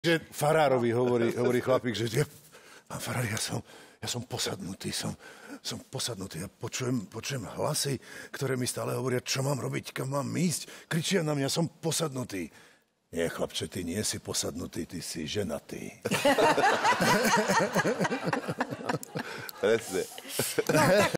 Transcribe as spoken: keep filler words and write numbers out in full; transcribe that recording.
Že farárovi hovorí, hovorí chlapík, že ja, pán farár, ja som, ja som posadnutý, som, som posadnutý. Ja počujem, počujem hlasy, ktoré mi stále hovoria, čo mám robiť, kam mám ísť. Kričia na mňa, som posadnutý. Nie, chlapče, ty nie si posadnutý, ty si ženatý. Presne. No, tak